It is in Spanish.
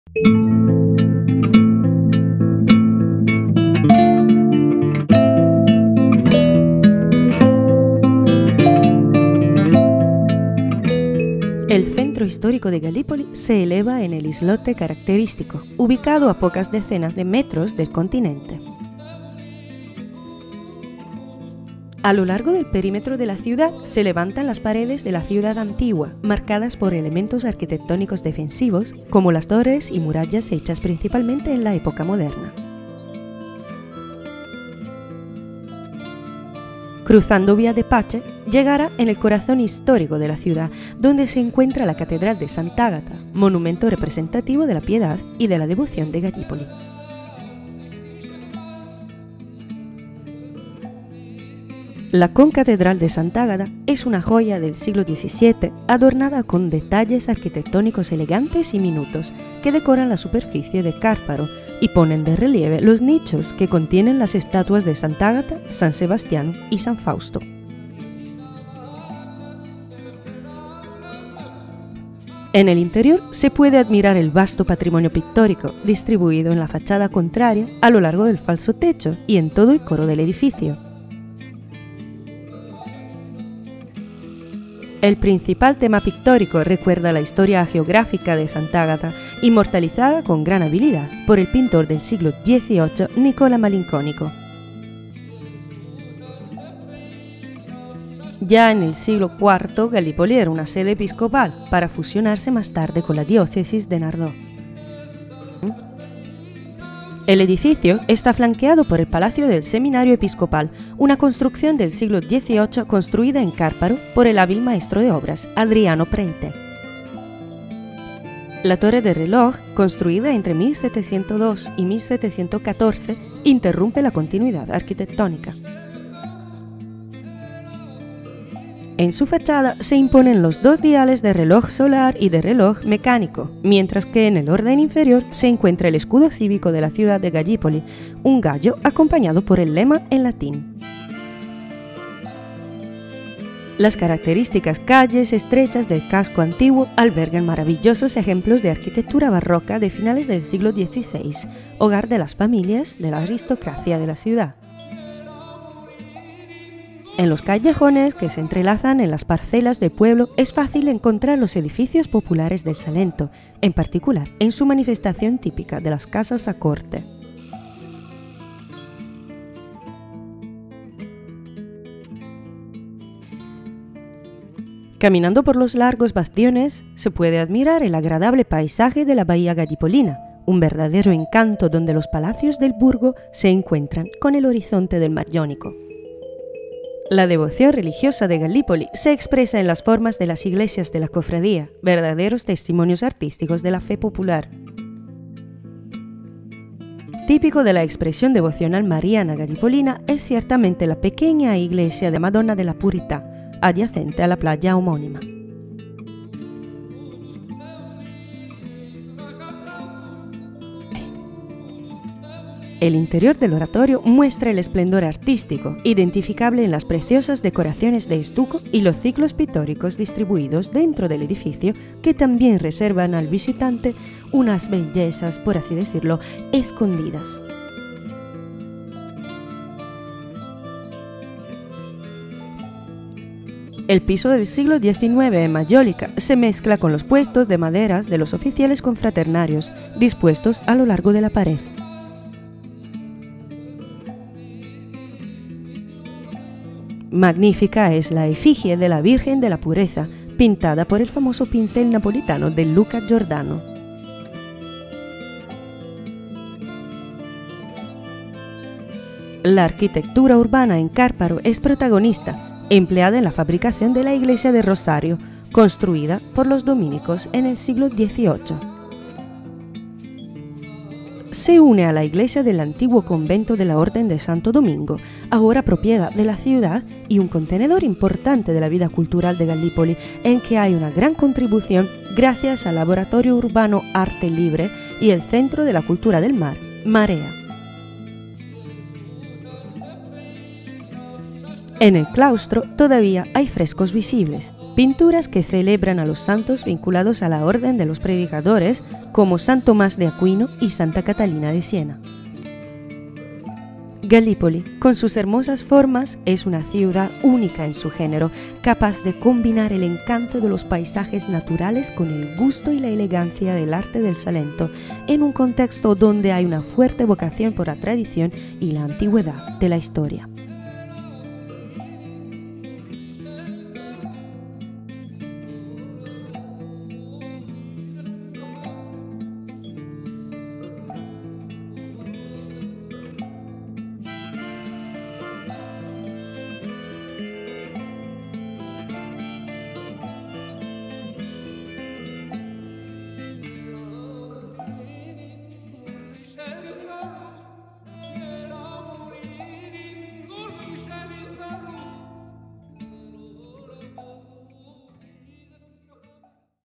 El centro histórico de Galípoli se eleva en el islote característico, ubicado a pocas decenas de metros del continente. A lo largo del perímetro de la ciudad se levantan las paredes de la ciudad antigua, marcadas por elementos arquitectónicos defensivos, como las torres y murallas hechas principalmente en la época moderna. Cruzando Vía de Pace, llegará en el corazón histórico de la ciudad, donde se encuentra la Catedral de Sant'Agata, monumento representativo de la piedad y de la devoción de Gallipoli. La concatedral de Sant'Agata es una joya del siglo XVII adornada con detalles arquitectónicos elegantes y minutos que decoran la superficie de Cárparo y ponen de relieve los nichos que contienen las estatuas de Sant'Agata, San Sebastiano y San Fausto. En el interior se puede admirar el vasto patrimonio pictórico distribuido en la fachada contraria a lo largo del falso techo y en todo el coro del edificio. El principal tema pictórico recuerda la historia geográfica de Sant'Agata, inmortalizada con gran habilidad por el pintor del siglo XVIII Nicola Malinconico. Ya en el siglo IV, Gallipoli era una sede episcopal, para fusionarse más tarde con la diócesis de Nardò. El edificio está flanqueado por el Palacio del Seminario Episcopal, una construcción del siglo XVIII construida en Cárparo por el hábil maestro de obras Adriano Prete. La torre de reloj, construida entre 1702 y 1714, interrumpe la continuidad arquitectónica. En su fachada se imponen los dos diales de reloj solar y de reloj mecánico, mientras que en el orden inferior se encuentra el escudo cívico de la ciudad de Gallipoli, un gallo acompañado por el lema en latín. Las características calles estrechas del casco antiguo albergan maravillosos ejemplos de arquitectura barroca de finales del siglo XVI, hogar de las familias de la aristocracia de la ciudad. En los callejones que se entrelazan en las parcelas del pueblo es fácil encontrar los edificios populares del Salento, en particular en su manifestación típica de las casas a corte. Caminando por los largos bastiones se puede admirar el agradable paisaje de la bahía gallipolina, un verdadero encanto donde los palacios del burgo se encuentran con el horizonte del mar Jónico. La devoción religiosa de Gallipoli se expresa en las formas de las iglesias de la cofradía, verdaderos testimonios artísticos de la fe popular. Típico de la expresión devocional mariana gallipolina es ciertamente la pequeña iglesia de Madonna de la Purità, adyacente a la playa homónima. El interior del oratorio muestra el esplendor artístico, identificable en las preciosas decoraciones de estuco y los ciclos pictóricos distribuidos dentro del edificio, que también reservan al visitante unas bellezas, por así decirlo, escondidas. El piso del siglo XIX en mayólica se mezcla con los puestos de maderas de los oficiales confraternarios, dispuestos a lo largo de la pared. Magnífica es la efigie de la Virgen de la Pureza, pintada por el famoso pincel napolitano de Luca Giordano. La arquitectura urbana en Cárparo es protagonista, empleada en la fabricación de la iglesia de Rosario, construida por los dominicos en el siglo XVIII. Se une a la iglesia del antiguo convento de la Orden de Santo Domingo, ahora propiedad de la ciudad y un contenedor importante de la vida cultural de Gallipoli, en que hay una gran contribución gracias al Laboratorio Urbano Arte Libre y el Centro de la Cultura del Mar, Marea. En el claustro todavía hay frescos visibles. Pinturas que celebran a los santos vinculados a la orden de los predicadores, como San Tomás de Aquino y Santa Catalina de Siena. Gallipoli, con sus hermosas formas, es una ciudad única en su género, capaz de combinar el encanto de los paisajes naturales con el gusto y la elegancia del arte del Salento, en un contexto donde hay una fuerte vocación por la tradición y la antigüedad de la historia.